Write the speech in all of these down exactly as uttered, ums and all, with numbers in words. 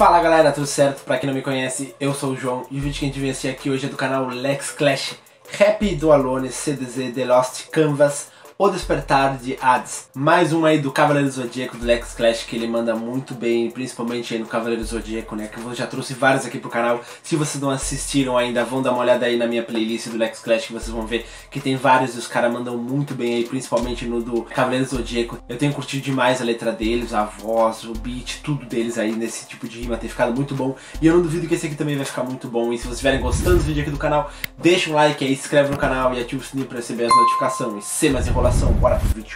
Fala galera, tudo certo? Pra quem não me conhece, eu sou o João e o vídeo que a gente veio assistir aqui hoje é do canal Lex Clash, Rap do Alone, C D Z, The Lost Canvas, O Despertar de Hades. Mais um aí do Cavaleiro do Zodíaco do Lex Clash, que ele manda muito bem, principalmente aí no Cavaleiro do Zodíaco, né? Que eu já trouxe vários aqui pro canal. Se vocês não assistiram ainda, vão dar uma olhada aí na minha playlist do Lex Clash, que vocês vão ver que tem vários e os caras mandam muito bem aí, principalmente no do Cavaleiro do Zodíaco. Eu tenho curtido demais a letra deles, a voz, o beat, tudo deles aí nesse tipo de rima tem ficado muito bom. E eu não duvido que esse aqui também vai ficar muito bom. E se vocês estiverem gostando do vídeo aqui do canal, deixa um like aí, se inscreve no canal e ativa o sininho pra receber as notificações. E sem mais enrolação, bora pro vídeo.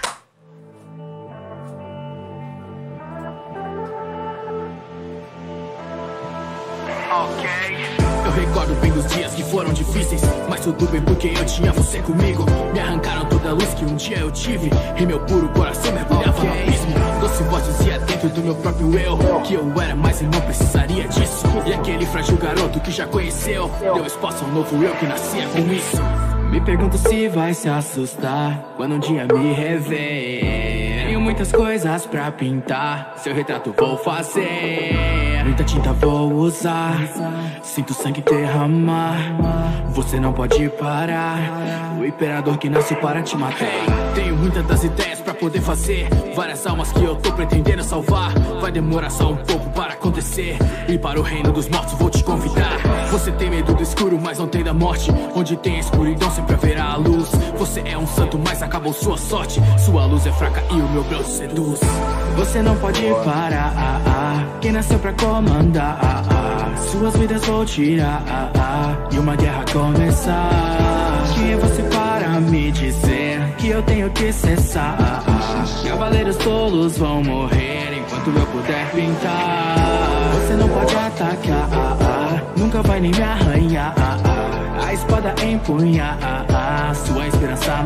Eu recordo bem dos dias que foram difíceis, mas tudo bem porque eu tinha você comigo. Me arrancaram toda a luz que um dia eu tive e meu puro coração mergulhava okay. no abismo. Doce voz dizia dentro do meu próprio eu que eu era mais e não precisaria disso. E aquele frágil garoto que já conheceu deu espaço ao novo eu que nascia com isso. Me pergunto se vai se assustar quando um dia me rever. Tenho muitas coisas pra pintar, seu retrato vou fazer. Muita tinta vou usar, sinto sangue derramar. Você não pode parar, o imperador que nasce para te matar. Hey, tenho muitas das ideias pra poder fazer, várias almas que eu tô pretendendo salvar. Vai demorar só um pouco para acontecer, e para o reino dos mortos vou te convidar. Você tem medo do escuro, mas não tem da morte. Onde tem a escuridão sempre haverá a luz. Você é um santo, mas acabou sua sorte. Sua luz é fraca e o meu brilho seduz. Você não pode parar, ah, ah. Quem nasceu pra comandar, ah, ah. Suas vidas vou tirar, ah, ah. E uma guerra começar. Quem é você para me dizer que eu tenho que cessar, ah, ah. Cavaleiros tolos vão morrer enquanto eu puder pintar. Você não pode atacar, ah, ah. Nunca vai nem me arranhar, ah, ah. A espada empunhar, ah, ah. Sua esperança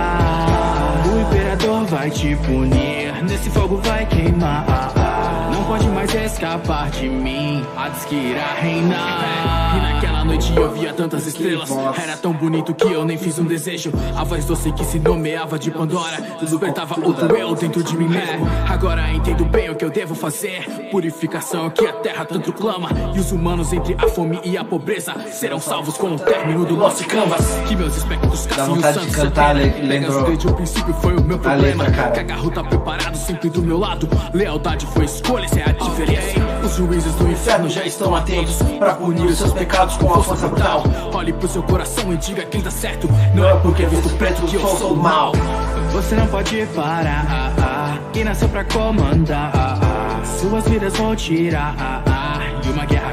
matar. O imperador vai te punir, nesse fogo vai queimar, ah, ah. Não pode mais escapar de mim, Hades que irá reinar. E naquela noite eu via tantas estrelas, era tão bonito que eu nem fiz um desejo. A voz doce que se nomeava de Pandora despertava outro eu dentro de mim mesmo. Agora entendo bem o que eu devo fazer, purificação é o que a terra tanto clama. E os humanos entre a fome e a pobreza serão salvos com o término do Lost Canvas. Que meus espectros caçam os santos eternos. Pegas desde o princípio foi o meu problema. Cagarro tá preparado sempre do meu lado. Lealdade foi escolha, essa é a diferença. Os juízes do inferno já estão atentos pra punir os seus pecados com a força brutal. Olhe pro seu coração e diga quem tá certo. Não é porque é visto preto que eu sou do mal. Você não pode parar, ah, ah. Quem nasceu pra comandar, ah, ah. Suas vidas vão tirar, ah, ah. E uma guerra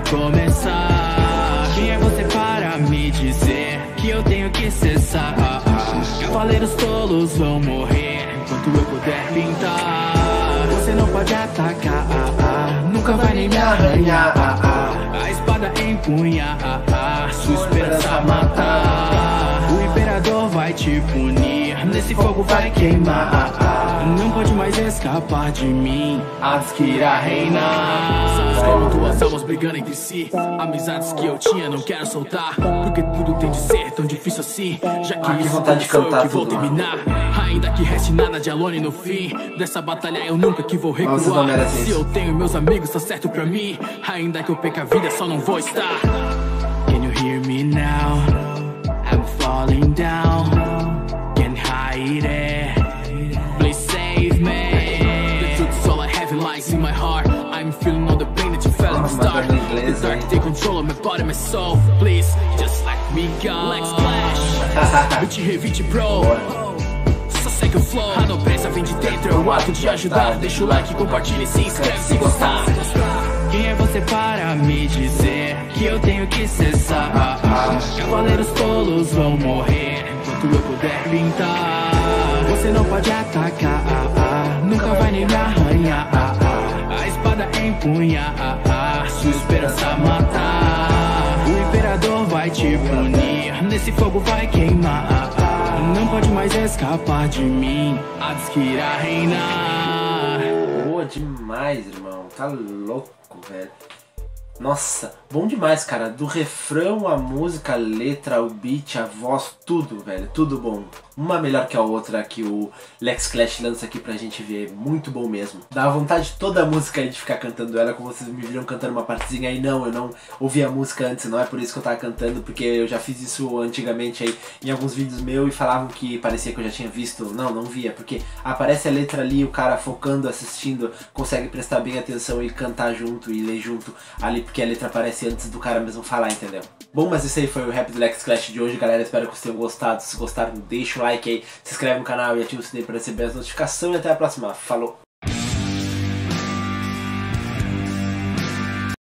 começar. Quem é você para me dizer que eu tenho que cessar, ah, ah. Cavaleiros tolos vão morrer enquanto eu puder pintar. Você não pode atacar, ah, ah. Nunca vai nem me arranhar, ah, ah. A espada empunhar, ah, ah. Sua esperança matar. O imperador vai te punir, nesse fogo vai queimar, ah, ah. Não pode mais escapar de mim, Hades que irá reinar. Somos como duas almas brigando entre si, amizades que eu tinha não quero soltar, porque tudo tem de ser tão difícil assim. Já que ah, isso vontade de cantar que vou tudo, terminar, mano. Ainda que reste nada de Alone no fim dessa batalha eu nunca que vou recuar. Nossa, se eu tenho meus amigos tá certo pra mim, ainda que eu perca a vida só não vou estar. Can you hear me now? I'm falling down, can't hide it. Please save me. The truth's all I have and lies in my heart. I'm feeling all the pain that you felt in the start. The dark take control of my body, my soul. Please, just let me go. Lex Clash, vinte e vinte Pro. Só segue o flow. A nobreza vem de dentro, é o ato de ajudar. Deixa o like, compartilha e se inscreve se gostar. Quem é você para me dizer que eu tenho que cessar, ah, ah. Cavaleiros tolos vão morrer enquanto eu puder pintar. Você não pode atacar, ah, ah. Nunca vai nem me arranhar, ah, ah. A espada empunhar, ah, ah. Sua esperança matar. O imperador vai te punir, nesse fogo vai queimar, ah, ah. Não pode mais escapar de mim, Hades que irá reinar. Boa demais, irmão. Tá louco, velho. Nossa, bom demais, cara. Do refrão, a música, a letra, o beat, a voz, tudo, velho. Tudo bom. Uma melhor que a outra que o Lex Clash lança aqui pra gente ver. Muito bom mesmo. Dá vontade toda a música aí de ficar cantando ela, como vocês me viram cantando uma partezinha aí. Não, eu não ouvi a música antes, não é por isso que eu tava cantando, porque eu já fiz isso antigamente aí em alguns vídeos meus e falavam que parecia que eu já tinha visto. Não, não via, porque aparece a letra ali, o cara focando, assistindo, consegue prestar bem atenção e cantar junto e ler junto ali, porque a letra aparece antes do cara mesmo falar, entendeu? Bom, mas esse aí foi o rap do Lex Clash de hoje, galera. Espero que vocês tenham gostado. Se gostaram, deixa o like aí, se inscreve no canal e ativa o sininho para receber as notificações. E até a próxima. Falou!